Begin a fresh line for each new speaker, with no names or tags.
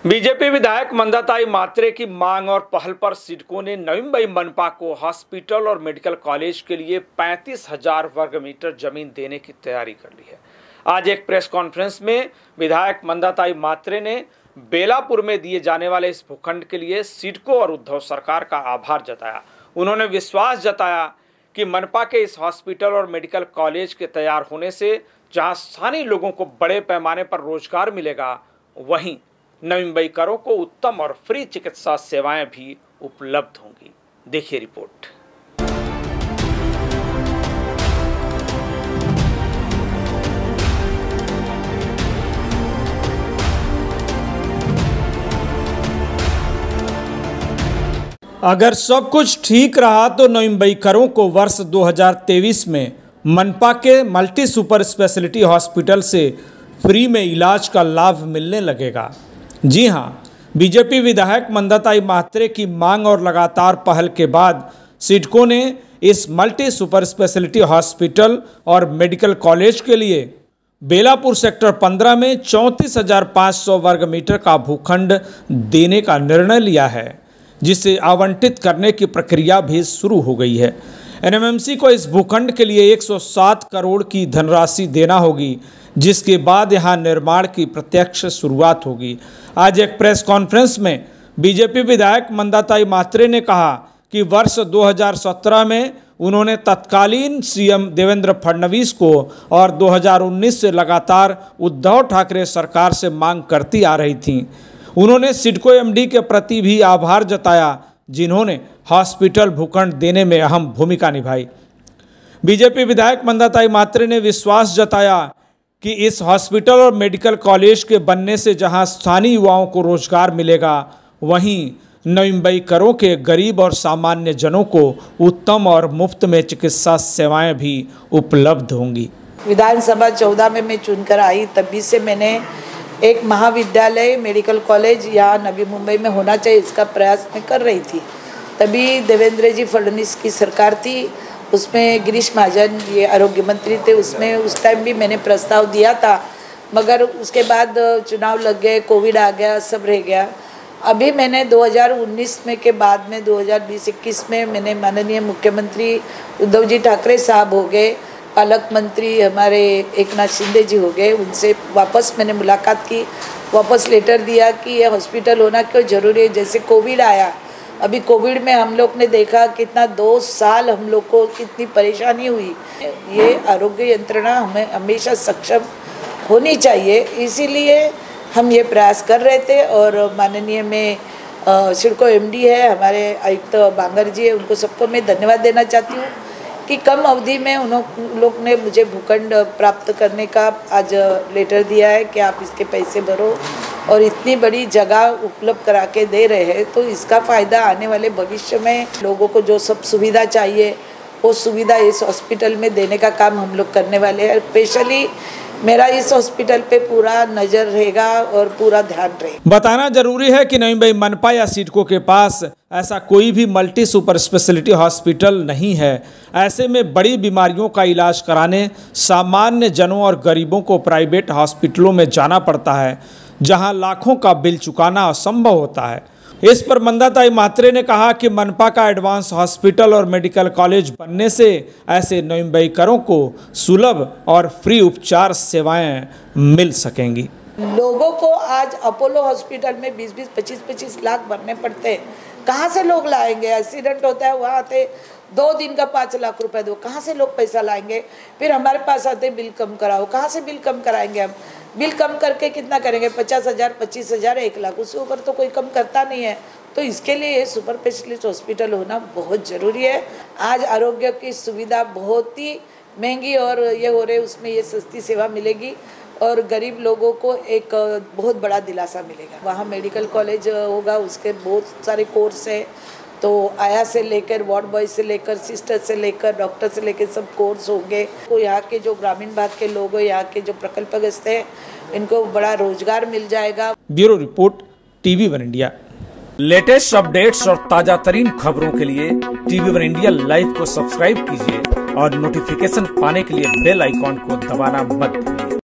BJP विधायक मंदाताई मात्रे की मांग और पहल पर सिडको ने नवी मुंबई मनपा को हॉस्पिटल और मेडिकल कॉलेज के लिए 35,000 वर्ग मीटर जमीन देने की तैयारी कर ली है। आज एक प्रेस कॉन्फ्रेंस में विधायक मंदाताई मात्रे ने बेलापुर में दिए जाने वाले इस भूखंड के लिए सिडको और उद्धव सरकार का आभार जताया। उन्होंने विश्वास जताया कि मनपा के इस हॉस्पिटल और मेडिकल कॉलेज के तैयार होने से जहां स्थानीय लोगों को बड़े पैमाने पर रोजगार मिलेगा, वहीं नवी मुंबईकरों को उत्तम और फ्री चिकित्सा सेवाएं भी उपलब्ध होंगी। देखिए रिपोर्ट। अगर सब कुछ ठीक रहा तो नवी मुंबईकरों को वर्ष 2023 में मनपा के मल्टी सुपर स्पेशलिटी हॉस्पिटल से फ्री में इलाज का लाभ मिलने लगेगा। जी हां, बीजेपी विधायक मंदाताई मात्रे की मांग और लगातार पहल के बाद सिडको ने इस मल्टी सुपर स्पेशलिटी हॉस्पिटल और मेडिकल कॉलेज के लिए बेलापुर सेक्टर 15 में 34,500 वर्ग मीटर का भूखंड देने का निर्णय लिया है, जिसे आवंटित करने की प्रक्रिया भी शुरू हो गई है। एनएमएमसी को इस भूखंड के लिए 107 करोड़ की धनराशि देना होगी, जिसके बाद यहां निर्माण की प्रत्यक्ष शुरुआत होगी। आज एक प्रेस कॉन्फ्रेंस में बीजेपी विधायक मंदाताई मात्रे ने कहा कि वर्ष 2017 में उन्होंने तत्कालीन सीएम देवेंद्र फडणवीस को और 2019 से लगातार उद्धव ठाकरे सरकार से मांग करती आ रही थी। उन्होंने सिडको एमडी के प्रति भी आभार जताया, जिन्होंने हॉस्पिटल भूखंड देने में अहम भूमिका निभाई। बीजेपी विधायक मंदाताई मात्रे ने विश्वास जताया कि इस हॉस्पिटल और मेडिकल कॉलेज के बनने से जहां स्थानीय युवाओं को रोजगार मिलेगा, वहीं नवी मुंबईकरों के गरीब और सामान्य जनों को उत्तम और मुफ्त में चिकित्सा सेवाएं भी उपलब्ध होंगी।
विधानसभा 14 में मैं चुनकर आई, तभी से मैंने एक महाविद्यालय मेडिकल कॉलेज यहाँ नवी मुंबई में होना चाहिए, इसका प्रयास मैं कर रही थी। तभी देवेंद्र जी फडणवीस की सरकार थी, उसमें गिरीश महाजन ये आरोग्य मंत्री थे, उसमें उस टाइम भी मैंने प्रस्ताव दिया था, मगर उसके बाद चुनाव लग गए, कोविड आ गया, सब रह गया। अभी मैंने 2019 में के बाद में 2020-21 में मैंने माननीय मुख्यमंत्री उद्धव जी ठाकरे साहब हो गए, पालक मंत्री हमारे एकनाथ शिंदे जी हो गए, उनसे वापस मैंने मुलाकात की, वापस लेटर दिया कि ये हॉस्पिटल होना क्यों ज़रूरी है। जैसे कोविड आया, अभी कोविड में हम लोग ने देखा कितना 2 साल हम लोग को कितनी परेशानी हुई। ये आरोग्य यंत्रणा हमें हमेशा सक्षम होनी चाहिए, इसीलिए हम ये प्रयास कर रहे थे। और माननीय में सिडको एमडी है हमारे आयुक्त बांगर जी है, उनको सबको मैं धन्यवाद देना चाहती हूँ कि कम अवधि में उन लोग ने मुझे भूखंड प्राप्त करने का आज लेटर दिया है कि आप इसके पैसे भरो और इतनी बड़ी जगह उपलब्ध करा के दे रहे हैं, तो इसका फ़ायदा आने वाले भविष्य में लोगों को जो सब सुविधा चाहिए वो सुविधा इस हॉस्पिटल में देने का काम हम लोग करने वाले हैं। स्पेशली मेरा इस हॉस्पिटल पे पूरा नज़र रहेगा और पूरा ध्यान रहेगा।
बताना जरूरी है कि नवी मुंबई मनपा या सिडको के पास ऐसा कोई भी मल्टी सुपर स्पेशलिटी हॉस्पिटल नहीं है। ऐसे में बड़ी बीमारियों का इलाज कराने सामान्य जनों और गरीबों को प्राइवेट हॉस्पिटलों में जाना पड़ता है, जहां लाखों का बिल चुकाना असंभव होता है। इस पर मंदाताई मात्रे ने कहा कि मनपा का एडवांस हॉस्पिटल और मेडिकल कॉलेज बनने से ऐसे नवी मुंबईकरों को सुलभ और फ्री उपचार सेवाएं मिल सकेंगी।
लोगों को आज अपोलो हॉस्पिटल में 20-20, 25-25 लाख भरने पड़ते हैं। कहाँ से लोग लाएंगे? एक्सीडेंट होता है, वहाँ आते 2 दिन का 5 लाख रुपए दो, कहाँ से लोग पैसा लाएंगे? फिर हमारे पास आते बिल कम कराओ, कहाँ से बिल कम कराएंगे हम? बिल कम करके कितना करेंगे? 50,000, 25,000, 1 लाख, उससे ऊपर तो कोई कम करता नहीं है। तो इसके लिए ये सुपर स्पेशलिस्ट हॉस्पिटल होना बहुत ज़रूरी है। आज आरोग्य की सुविधा बहुत ही महंगी और ये हो रहे, उसमें ये सस्ती सेवा मिलेगी और गरीब लोगों को एक बहुत बड़ा दिलासा मिलेगा। वहाँ मेडिकल कॉलेज होगा, उसके बहुत सारे कोर्स है, तो आया से लेकर वार्ड बॉय से लेकर सिस्टर से लेकर डॉक्टर से लेकर सब कोर्स होंगे। तो यहाँ के जो ग्रामीण भाग के लोग हैं, यहाँ के जो प्रकल्पग्रस्त हैं, इनको बड़ा रोजगार मिल जाएगा।
Bureau report, TV1 India. Latest updates और ताजा तरीन खबरों के लिए TV1 इंडिया लाइव को सब्सक्राइब कीजिए और नोटिफिकेशन पाने के लिए बेल आइकॉन को दबाना मत भूलिए।